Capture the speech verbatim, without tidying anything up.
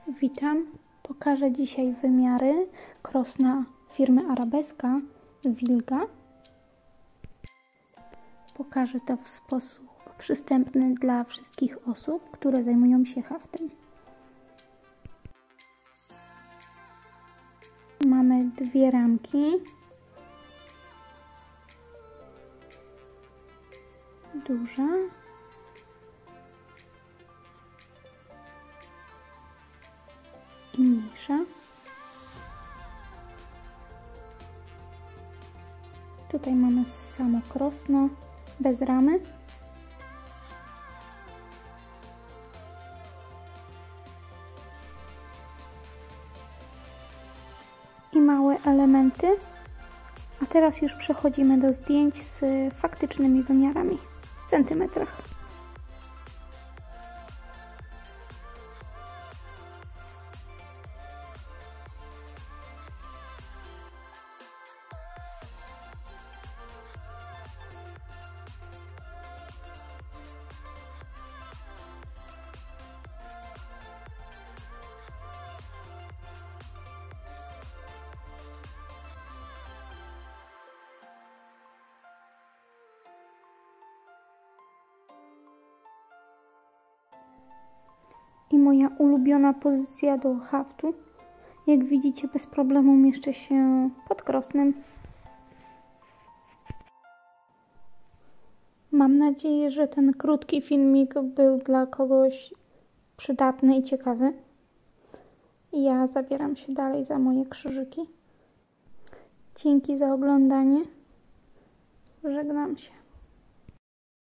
Witam. Pokażę dzisiaj wymiary krosna firmy Arabeska Wilga. Pokażę to w sposób przystępny dla wszystkich osób, które zajmują się haftem. Mamy dwie ramki. Duża. I mniejsza. Tutaj mamy samo krosno bez ramy. I małe elementy. A teraz już przechodzimy do zdjęć z faktycznymi wymiarami w centymetrach. I moja ulubiona pozycja do haftu. Jak widzicie, bez problemu mieszczę się pod krosnem. Mam nadzieję, że ten krótki filmik był dla kogoś przydatny i ciekawy. Ja zabieram się dalej za moje krzyżyki. Dzięki za oglądanie. Żegnam się.